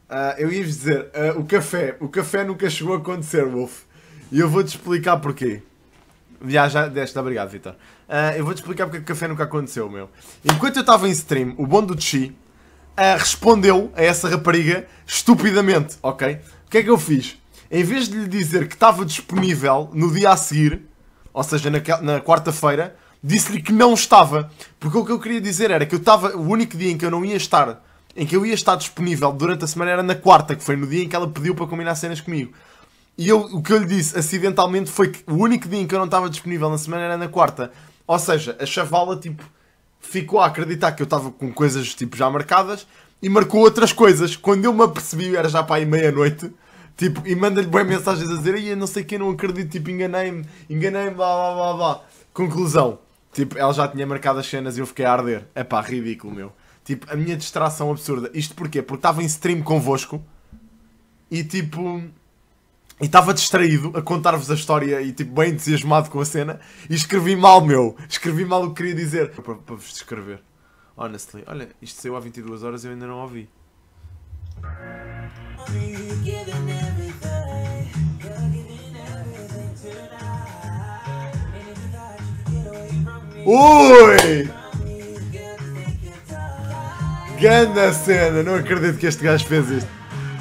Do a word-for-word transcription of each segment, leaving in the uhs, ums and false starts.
Uh, eu ia-vos dizer, uh, o café, o café nunca chegou a acontecer, Wolf. E eu vou-te explicar porquê. Já, já deste, obrigado, Vitor. Uh, eu vou-te explicar porque o café nunca aconteceu, meu. Enquanto eu estava em stream, o bom do Chi uh, respondeu a essa rapariga estupidamente, ok? O que é que eu fiz? Em vez de lhe dizer que estava disponível no dia a seguir, ou seja, na, na quarta-feira, disse-lhe que não estava. Porque o que eu queria dizer era que eu estava, o único dia em que eu não ia estar, em que eu ia estar disponível durante a semana era na quarta, que foi no dia em que ela pediu para combinar cenas comigo. E eu, o que eu lhe disse acidentalmente foi que o único dia em que eu não estava disponível na semana era na quarta. Ou seja, a chavala tipo, ficou a acreditar que eu estava com coisas tipo, já marcadas e marcou outras coisas. Quando eu me apercebi, era já para aí meia-noite, tipo, e manda-lhe boas mensagens a dizer: "Ai, não sei quem, não acredito, tipo, enganei-me, enganei-me, blá blá blá blá." Conclusão, tipo, ela já tinha marcado as cenas e eu fiquei a arder. É pá, ridículo, meu. Tipo, a minha distração absurda. Isto porquê? Porque estava em stream convosco e tipo... E estava distraído a contar-vos a história e tipo bem entusiasmado com a cena. E escrevi mal, meu. Escrevi mal o que queria dizer. Para, para vos descrever. Honestly. Olha, isto saiu há vinte e duas horas e eu ainda não ouvi. Ui! Ganda cena, não acredito que este gajo fez isto.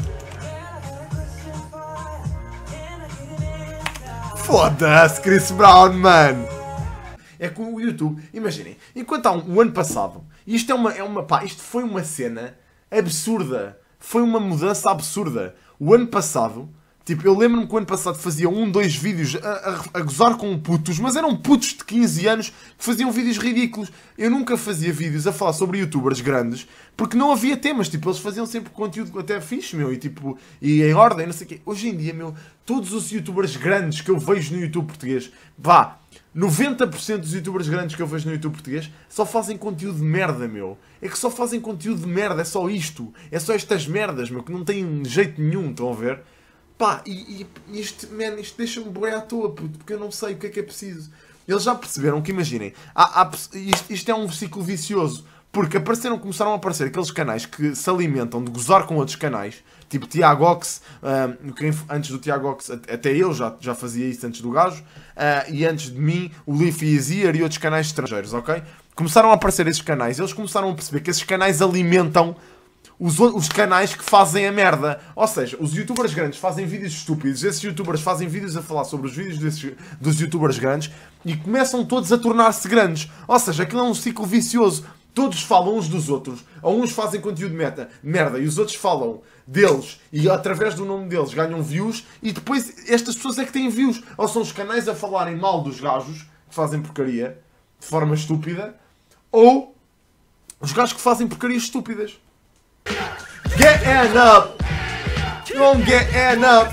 Foda-se, Chris Brown, mano. É com o YouTube, imaginem, enquanto há um, um ano passado, isto é uma, é uma, pá, isto foi uma cena absurda. Foi uma mudança absurda. O ano passado, tipo, eu lembro-me que o ano passado fazia um, dois vídeos a, a, a gozar com putos, mas eram putos de quinze anos que faziam vídeos ridículos. Eu nunca fazia vídeos a falar sobre youtubers grandes, porque não havia temas, tipo, eles faziam sempre conteúdo até fixe, meu, e tipo, e em ordem, não sei o quê. Hoje em dia, meu, todos os youtubers grandes que eu vejo no YouTube português, vá, noventa por cento dos youtubers grandes que eu vejo no YouTube português só fazem conteúdo de merda, meu. É que só fazem conteúdo de merda, é só isto. É só estas merdas, meu, que não têm jeito nenhum, estão a ver? Pá, e, e isto, man, isto deixa-me bué à toa, puto, porque eu não sei o que é que é preciso. Eles já perceberam que, imaginem, há, há, isto, isto é um ciclo vicioso, porque apareceram, começaram a aparecer aqueles canais que se alimentam de gozar com outros canais, tipo Tiago Ox, uh, antes do Tiago Ox, até eu já, já fazia isso antes do gajo, uh, e antes de mim, o Leafy Easier e outros canais estrangeiros, ok? Começaram a aparecer esses canais, eles começaram a perceber que esses canais alimentam Os, os canais que fazem a merda. Ou seja, os youtubers grandes fazem vídeos estúpidos, esses youtubers fazem vídeos a falar sobre os vídeos desses, dos youtubers grandes e começam todos a tornar-se grandes. Ou seja, aquilo é um ciclo vicioso. Todos falam uns dos outros. Ou uns fazem conteúdo meta, merda, e os outros falam deles e através do nome deles ganham views e depois estas pessoas é que têm views. Ou são os canais a falarem mal dos gajos que fazem porcaria de forma estúpida, ou os gajos que fazem porcarias estúpidas. Get and up! Don't get and up!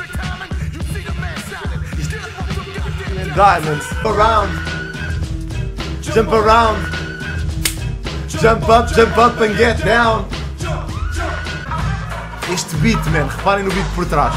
Diamonds around! Jump around! Jump up, jump up and get down! Este beat, man, reparem no beat por trás.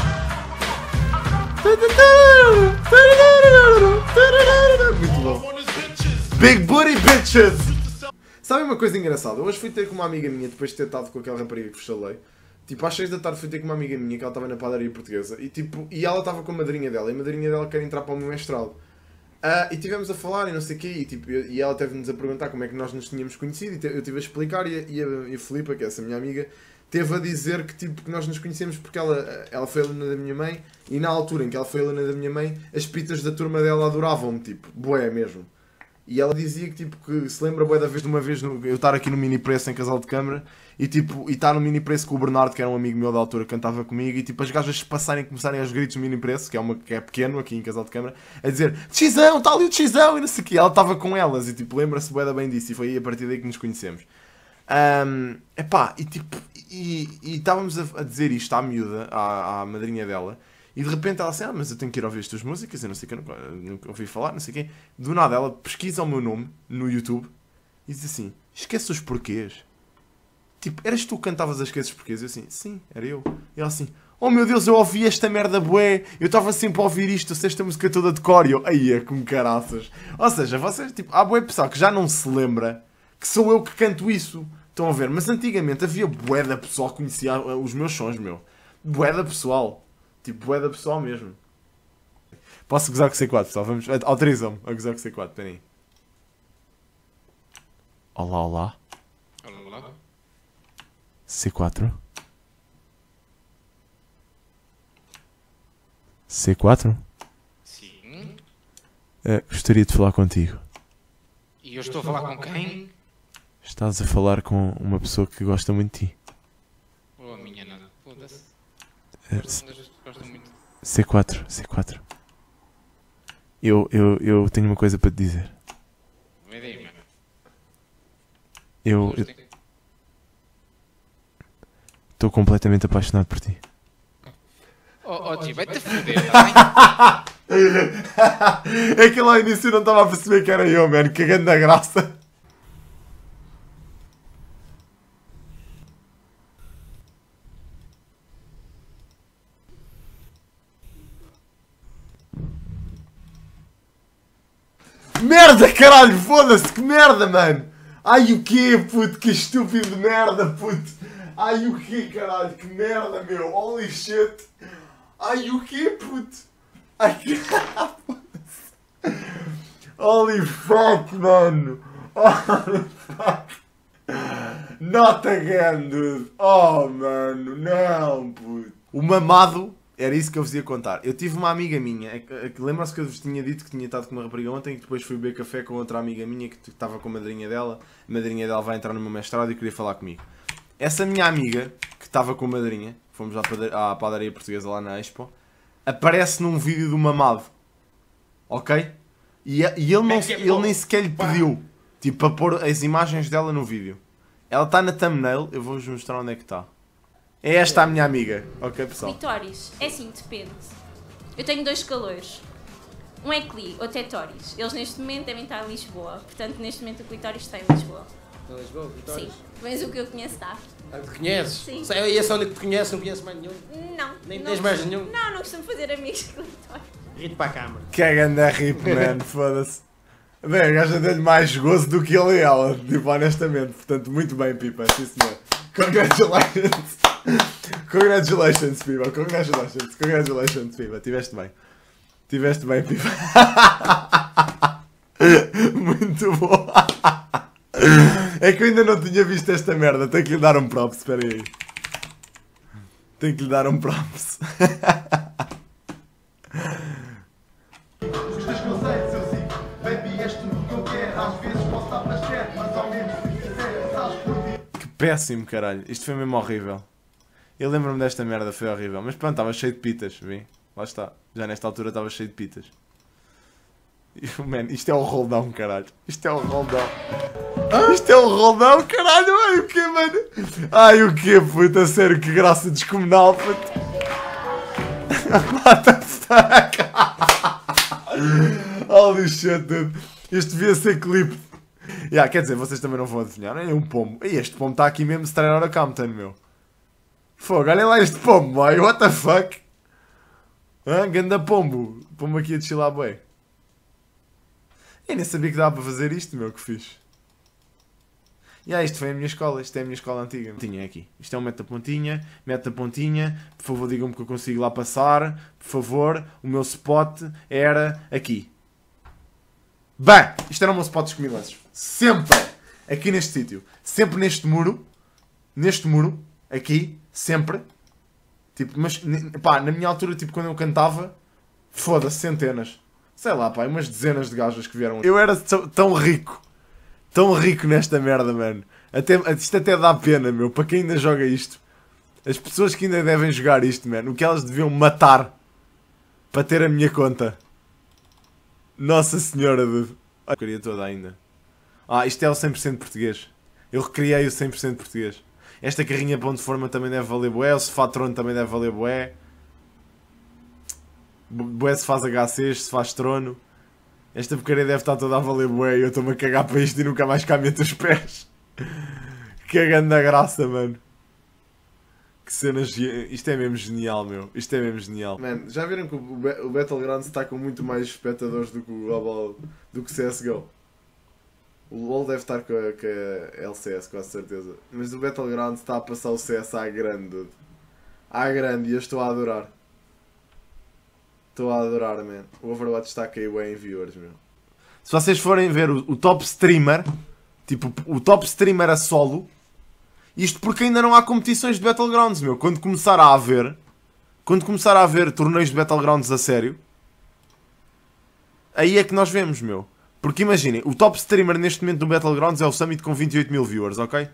Muito bom. Big booty bitches! Sabem uma coisa engraçada? Hoje fui ter com uma amiga minha, depois de ter estado com aquela rapariga que vos falei. Tipo, às seis da tarde fui ter com uma amiga minha, que ela estava na padaria portuguesa. E tipo, e ela estava com a madrinha dela. E a madrinha dela quer entrar para o meu mestrado. Uh, e tivemos a falar e não sei o quê. E, tipo, e ela teve-nos a perguntar como é que nós nos tínhamos conhecido. E eu tive a explicar. E a, e a, e a Filipa, que é essa minha amiga, teve a dizer que, tipo, que nós nos conhecemos porque ela, ela foi aluna da minha mãe. E na altura em que ela foi aluna da minha mãe, as pitas da turma dela adoravam-me. Tipo, bué mesmo. E ela dizia que, tipo, que se lembra bué da vez de uma vez no, eu estar aqui no Mini Preço em Casal de Câmara e, tipo, e estar no Mini Preço com o Bernardo, que era um amigo meu da altura que cantava comigo, e, tipo, as gajas passarem, começarem aos gritos no Mini Preço, que é, uma, que é pequeno aqui em Casal de Câmara, a dizer Xão, está ali o Xão, e não sei o quê. Ela estava com elas e, tipo, lembra-se bué da bem disso, e foi aí a partir daí que nos conhecemos. Um, epá, e, tipo, e estávamos a, a dizer isto à miúda, à, à madrinha dela. E de repente ela assim, ah, mas eu tenho que ir ouvir as tuas músicas, eu não sei o que, nunca, nunca ouvi falar, não sei o quê. Do nada ela pesquisa o meu nome no YouTube e diz assim, esquece os porquês. Tipo, eras tu que cantavas as esqueces porquês? Eu assim, sim, era eu. E ela assim, oh meu Deus, eu ouvi esta merda bué, eu estava sempre a ouvir isto, eu sei esta música toda de cor. E eu, aí é com caraças. Ou seja, vocês, tipo, há bué pessoal que já não se lembra que sou eu que canto isso. Estão a ver? Mas antigamente havia bué da pessoal que conhecia os meus sons, meu. Bué da pessoal. Tipo, bué da pessoal mesmo. Posso gozar com C quatro, pessoal? Vamos... Autorizam-me a gozar com C quatro, peraí. Olá, olá. Olá. C quatro. C quatro? Sim. Uh, gostaria de falar contigo. E eu estou a falar com quem? Estás a falar com uma pessoa que gosta muito de ti. Oh, a minha nada. Foda-se. Uh, Gosto muito. C quatro, C quatro. Eu, eu, eu tenho uma coisa para te dizer. Vem daí, mano. Eu estou completamente apaixonado por ti. Oh, oh tio, vai-te foder, tá bem? É que lá no início não estava a perceber que era eu, mano. Que grande graça. Merda, caralho, foda-se, que merda, mano. Ai, o quê, puto, que estúpido de merda, puto. Ai, o quê, caralho, que merda, meu. Holy shit. Ai, o quê, puto. Ai, caralho, foda-se. Holy fuck, mano. Holy fuck. Not again, dude. Oh, mano, não, puto. O mamado... Era isso que eu vos ia contar. Eu tive uma amiga minha, é que, é que lembram-se que eu vos tinha dito que tinha estado com uma rapariga ontem e que depois fui beber café com outra amiga minha que estava com a madrinha dela. A madrinha dela vai entrar no meu mestrado e queria falar comigo. Essa minha amiga, que estava com a madrinha, fomos à, padaria, à padaria portuguesa lá na Expo, aparece num vídeo do mamado. Ok? E, e ele, não, ele nem sequer lhe pediu, tipo, para pôr as imagens dela no vídeo. Ela está na thumbnail, eu vou-vos mostrar onde é que está. É esta a minha amiga, ok pessoal? Clitóris, é assim, depende. Eu tenho dois calores. Um é Cli, outro é Tóris. Eles neste momento devem estar em Lisboa. Portanto, neste momento o Clitóris está em Lisboa. Em Lisboa, Clitóris? Sim, mas o que eu conheço está. Ah, te conheces? Sim. Sei, e esse é onde te conheces, não conheces mais nenhum? Não. Nem não tens mais nenhum? Não, não costumo fazer amigos de Clitóris. Rito para a câmara. Que é ganda rip, man, foda-se. Bem, a gaja deu-lhe mais gozo do que ele e ela, tipo, honestamente. Portanto, muito bem, Pipa, sim senhor. Congratulations. Congratulations, Pipa, congratulations, congratulations, Pipa. Tiveste bem. Tiveste bem, Pipa. Muito bom. É que eu ainda não tinha visto esta merda. Tenho que lhe dar um props, espera aí. Tenho que lhe dar um props. Que péssimo, caralho. Isto foi mesmo horrível. Eu lembro-me desta merda, foi horrível. Mas pronto, estava cheio de pitas, vi? Lá está. Já nesta altura estava cheio de pitas. Man, isto é o roldão, caralho. Isto é o roldão. Isto é o roldão, caralho. Ai, o que, mano? Ai, o que, puta? Sério, que graça descomunal, puta. What the fuck? Holy shit, dude. Isto devia ser clipe. Yeah, quer dizer, vocês também não vão adivinhar. É um pombo. E este pombo está aqui mesmo, se treinar a Compton, meu. Fogo, olhem lá este pombo, boy. What the fuck? Hã? Ganda pombo. Pombo aqui a desfilar, boy. Eu nem sabia que dava para fazer isto, meu, que fixe. E yeah, isto foi a minha escola, isto é a minha escola antiga. Tinha aqui. Isto é um mete a pontinha, mete a pontinha. Por favor, digam-me que eu consigo lá passar. Por favor, o meu spot era aqui. Bem, isto era o meu spot dos comilanços. Sempre aqui neste sítio. Sempre neste muro. Neste muro. Aqui. Sempre. Tipo, mas, pá, na minha altura, tipo, quando eu cantava, foda-se, centenas. Sei lá, pá, umas dezenas de gajas que vieram. Eu era tão rico. Tão rico nesta merda, mano. Até, isto até dá pena, meu. Para quem ainda joga isto. As pessoas que ainda devem jogar isto, mano. O que elas deviam matar para ter a minha conta. Nossa senhora, dude. A porcaria toda ainda. Ah, isto é o cem por cento português. Eu recriei o cem por cento português. Esta carrinha ponto de forma também deve valer bué. O sofá trono também deve valer bué. Bué se faz H Cs, se faz trono. Esta porcaria deve estar toda a valer bué. Eu estou-me a cagar para isto e nunca mais cá meto os pés. Que grande graça, mano. Que cenas... Isto é mesmo genial, meu. Isto é mesmo genial. Mano, já viram que o Battlegrounds está com muito mais espectadores do que o Global... do que C S G O? O LoL deve estar com a, com a L C S, com certeza. Mas o Battlegrounds está a passar o C S à grande, dude. À grande, e eu estou a adorar. Estou a adorar, man. O Overwatch está a cair bem em viewers, meu. Se vocês forem ver o, o top streamer, tipo, o top streamer a solo, isto porque ainda não há competições de Battlegrounds, meu. Quando começar a haver, quando começar a haver torneios de Battlegrounds a sério, aí é que nós vemos, meu. Porque imaginem, o top streamer neste momento do Battlegrounds é o Summit com vinte e oito mil viewers, ok?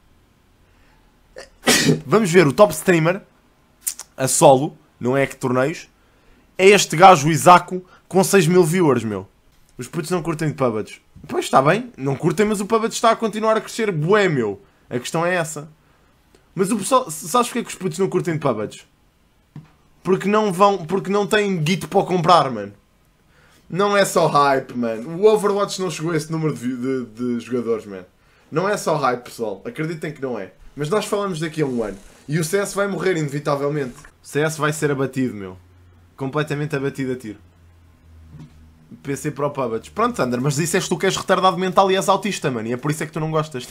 Vamos ver, o top streamer a solo, não é que torneios, é este gajo, o Isaco, com seis mil viewers, meu. Os putos não curtem de P U B G. Pois, está bem, não curtem, mas o P U B G está a continuar a crescer bué, meu. A questão é essa. Mas o pessoal, sabes porque é que os putos não curtem de P U B G? Porque não vão, porque não têm Git para comprar, mano. Não é só hype, mano. O Overwatch não chegou a esse número de, de, de jogadores, mano. Não é só hype, pessoal. Acreditem que não é. Mas nós falamos daqui a um ano. E o C S vai morrer, inevitavelmente. O C S vai ser abatido, meu. Completamente abatido a tiro. P C Pro P U B G. Pronto, Thunder, mas disseste tu que és retardado mental e és autista, mano. E é por isso é que tu não gostas.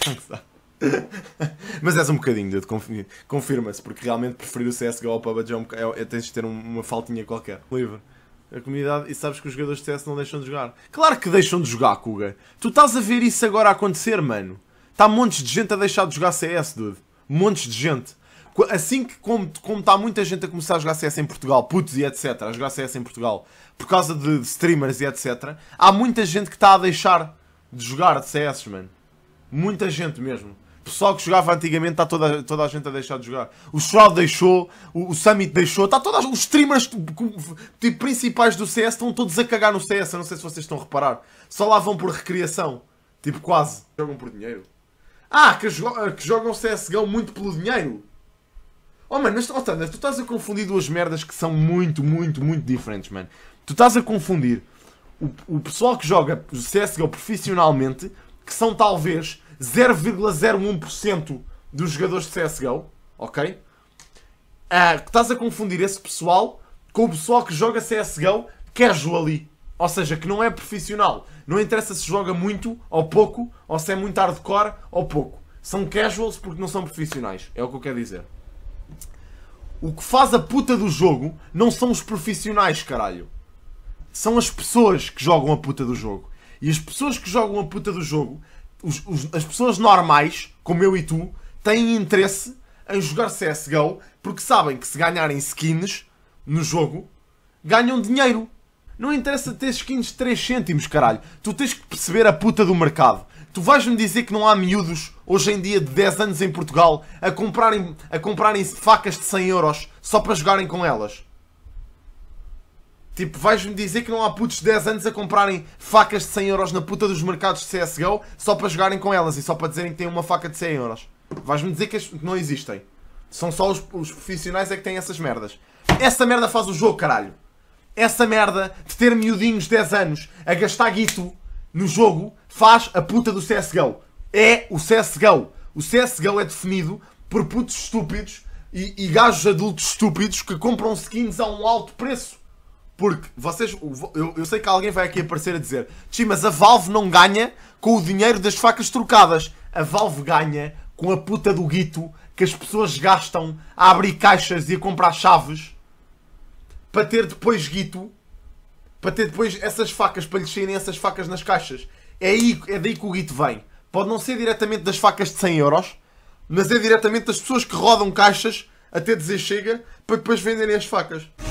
Mas és um bocadinho, dude. Confirma-se. Porque realmente preferir o C S G O ao P U B G é, um, é, é tens de ter um, uma faltinha qualquer. Livre. A comunidade... E sabes que os jogadores de C S não deixam de jogar. Claro que deixam de jogar, Kuga. Tu estás a ver isso agora a acontecer, mano. Está montes de gente a deixar de jogar C S, dude. Montes de gente. Assim que, como, como está muita gente a começar a jogar C S em Portugal, putos e etcétera, a jogar C S em Portugal, por causa de, de streamers e etcétera, há muita gente que está a deixar de jogar de C S, mano. Muita gente mesmo. O pessoal que jogava antigamente está toda, toda a gente a deixar de jogar. O Shroud deixou, o, o Summit deixou, está todas, os streamers tipo, principais do C S estão todos a cagar no C S, eu não sei se vocês estão a reparar. Só lá vão por recriação. Tipo, quase. Jogam por dinheiro. Ah, que, que jogam C S G O muito pelo dinheiro. Oh, mano, mas, oh, Thunder, tu estás a confundir duas merdas que são muito, muito, muito diferentes, mano. Tu estás a confundir o, o pessoal que joga o C S G O profissionalmente, que são talvez zero vírgula zero um por cento dos jogadores de C S G O, ok? Ah, estás a confundir esse pessoal com o pessoal que joga C S G O casually. Ou seja, que não é profissional. Não interessa se joga muito ou pouco, ou se é muito hardcore ou pouco. São casuals porque não são profissionais. É o que eu quero dizer. O que faz a puta do jogo não são os profissionais, caralho. São as pessoas que jogam a puta do jogo. E as pessoas que jogam a puta do jogo, os, os, as pessoas normais, como eu e tu, têm interesse em jogar C S G O porque sabem que se ganharem skins no jogo, ganham dinheiro. Não interessa ter skins de três cêntimos, caralho. Tu tens que perceber a puta do mercado. Tu vais-me dizer que não há miúdos, hoje em dia, de dez anos em Portugal, a comprarem, a comprarem facas de cem euros só para jogarem com elas? Tipo, vais-me dizer que não há putos de dez anos a comprarem facas de cem euros na puta dos mercados de C S G O só para jogarem com elas e só para dizerem que têm uma faca de cem euros? Vais-me dizer que não existem. São só os, os profissionais é que têm essas merdas. Essa merda faz o jogo, caralho. Essa merda de ter miudinhos de dez anos a gastar guito no jogo faz a puta do C S G O. É o C S G O. O C S G O é definido por putos estúpidos e, e gajos adultos estúpidos que compram skins a um alto preço. Porque vocês... Eu, eu sei que alguém vai aqui aparecer a dizer: Tchi, mas a Valve não ganha com o dinheiro das facas trocadas. A Valve ganha com a puta do guito que as pessoas gastam a abrir caixas e a comprar chaves para ter depois guito, para ter depois essas facas, para lhes saírem essas facas nas caixas. É, aí, é daí que o guito vem. Pode não ser diretamente das facas de cem euros, mas é diretamente das pessoas que rodam caixas até dizer chega, para depois venderem as facas.